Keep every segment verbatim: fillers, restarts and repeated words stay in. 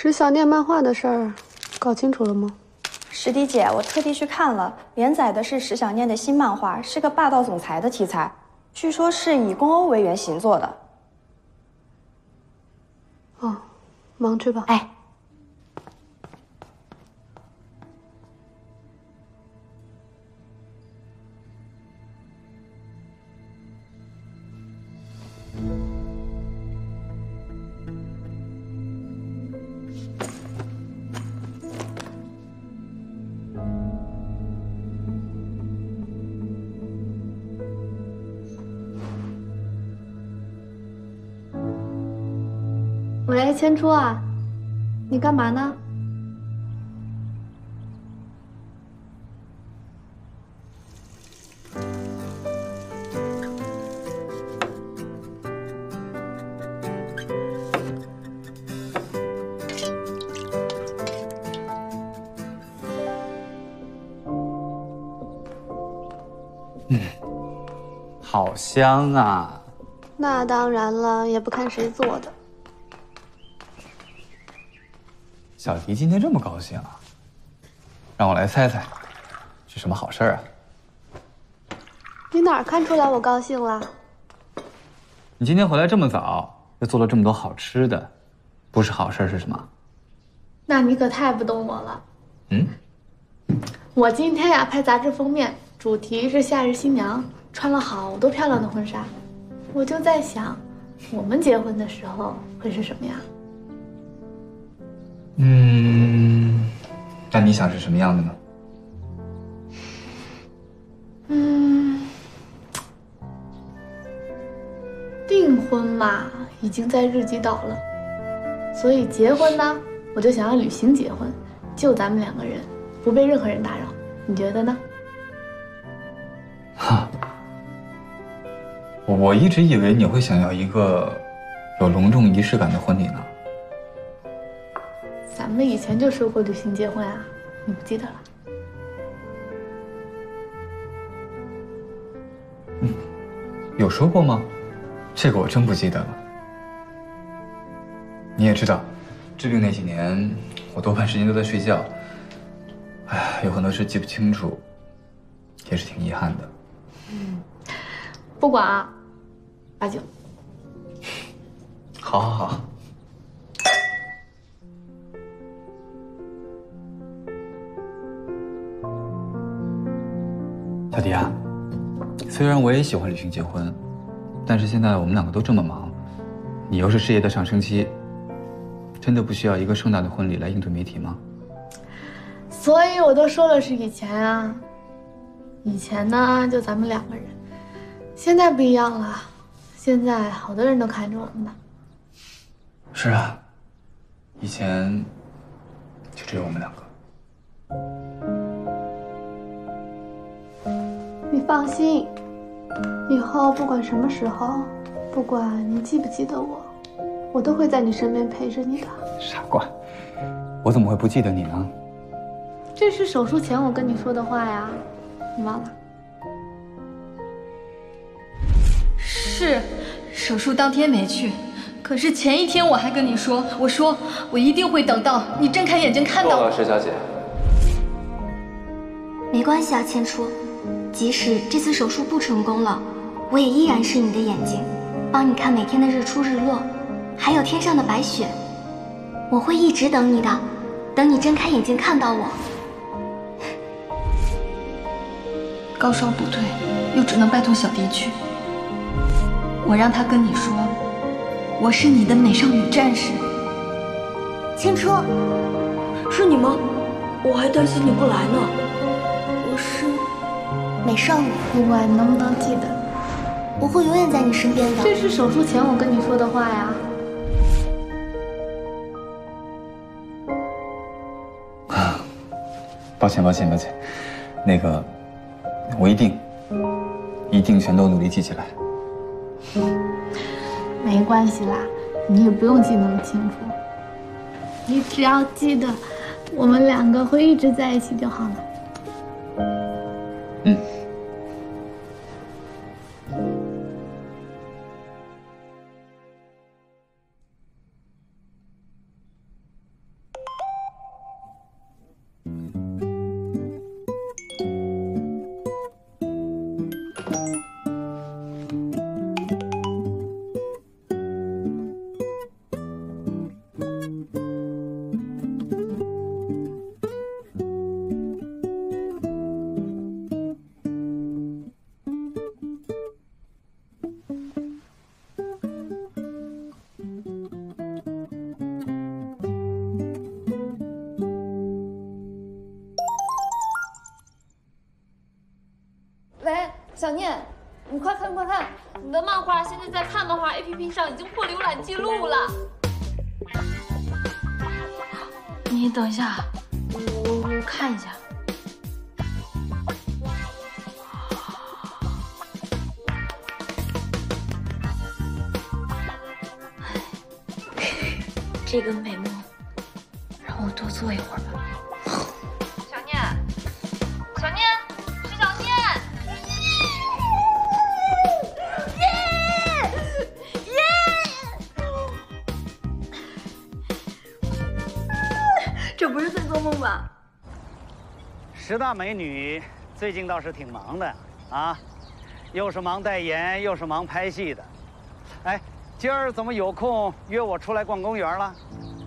石小念漫画的事儿，搞清楚了吗？ 师弟姐，我特地去看了，连载的是石小念的新漫画，是个霸道总裁的题材，据说是以宫欧为原型做的。 哦，忙去吧。 哎。 喂，千初啊，你干嘛呢？ 嗯，好香啊！ 那当然了，也不看谁做的。 小迪今天这么高兴啊？让我来猜猜，是什么好事啊？ 你哪儿看出来我高兴了？ 你今天回来这么早，又做了这么多好吃的，不是好事是什么？ 那你可太不懂我了。 嗯， 我今天呀拍杂志封面，主题是夏日新娘，穿了好多漂亮的婚纱，我就在想，我们结婚的时候会是什么样？ 嗯，那你想是什么样的呢？ 嗯，订婚嘛，已经在日记岛了，所以结婚呢，我就想要旅行结婚，就咱们两个人，不被任何人打扰，你觉得呢？ 哈，我我一直以为你会想要一个有隆重仪式感的婚礼呢。 咱们以前就说过旅行结婚啊，你不记得了？ 嗯，有说过吗？这个我真不记得了。你也知道，治病那几年，我多半时间都在睡觉。哎呀，有很多事记不清楚，也是挺遗憾的。 嗯，不管啊，八九。 好，好，好。 小迪啊，虽然我也喜欢旅行结婚，但是现在我们两个都这么忙，你又是事业的上升期，真的不需要一个盛大的婚礼来应对媒体吗？ 所以我都说了是以前啊，以前呢就咱们两个人，现在不一样了，现在好多人都看着我们呢。 是啊，以前就只有我们两个。 你放心，以后不管什么时候，不管你记不记得我，我都会在你身边陪着你的。 傻瓜，我怎么会不记得你呢？ 这是手术前我跟你说的话呀，你忘了？ 是，手术当天没去，可是前一天我还跟你说，我说我一定会等到你睁开眼睛看到我。 石小姐， 没关系啊，千初。 即使这次手术不成功了，我也依然是你的眼睛，帮你看每天的日出日落，还有天上的白雪。我会一直等你的，等你睁开眼睛看到我。 高烧不退，又只能拜托小迪去。我让他跟你说，我是你的美少女战士。 千初， 是你吗？我还担心你不来呢。我是。 美少女， 不管你能不能记得， 我会永远在你身边的。 这是手术前我跟你说的话呀。 啊，抱歉，抱歉，抱歉。那个，我一定，一定全都努力记起来。 没关系啦，你也不用记那么清楚，你只要记得，我们两个会一直在一起就好了。 嗯。 小念，你快看快看，你的漫画现在在看漫画 A P P 上已经破浏览记录了。 你等一下，我我看一下。这个美梦，让我多坐一会儿吧。 小念，小念，是小念。 这不是在做梦吧？ 十大美女最近倒是挺忙的啊，又是忙代言，又是忙拍戏的。哎，今儿怎么有空约我出来逛公园了？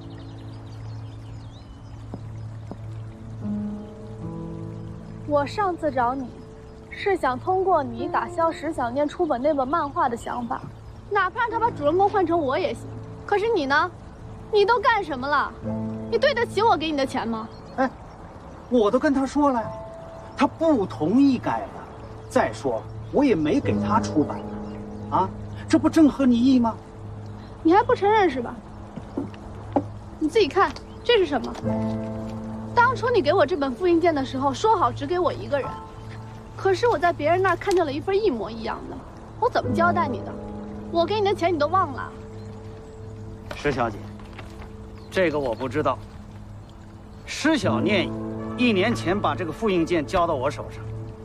我上次找你，是想通过你打消石小念出本那本漫画的想法，哪怕他把主人公换成我也行。可是你呢？你都干什么了？你对得起我给你的钱吗？ 哎，我都跟他说了，他不同意改了。再说我也没给他出版呢，啊，这不正合你意吗？ 你还不承认是吧？你自己看，这是什么？当初你给我这本复印件的时候，说好只给我一个人，可是我在别人那儿看见了一份一模一样的，我怎么交代你的？我给你的钱你都忘了？ 石小姐，这个我不知道。施小念一年前把这个复印件交到我手上。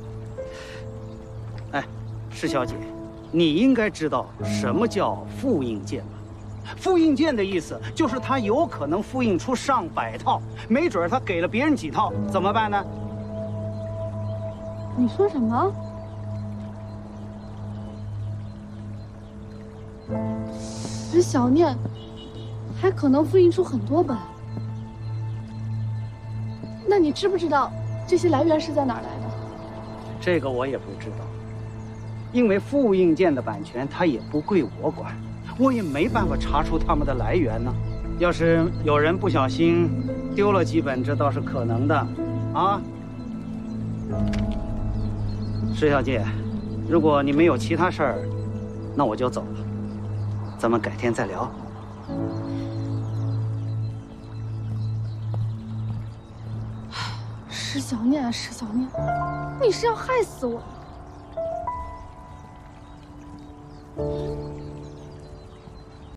哎，施小姐，你应该知道什么叫复印件吧？复印件的意思就是它有可能复印出上百套，没准他给了别人几套，怎么办呢？ 你说什么？石小念还可能复印出很多本，那你知不知道这些来源是在哪儿来的？ 这个我也不知道，因为复印件的版权它也不归我管。我也没办法查出它们的来源呢。要是有人不小心丢了几本，这倒是可能的，啊。石小姐，如果你没有其他事儿，那我就走了，咱们改天再聊。 石小念啊，石小念，你是要害死我！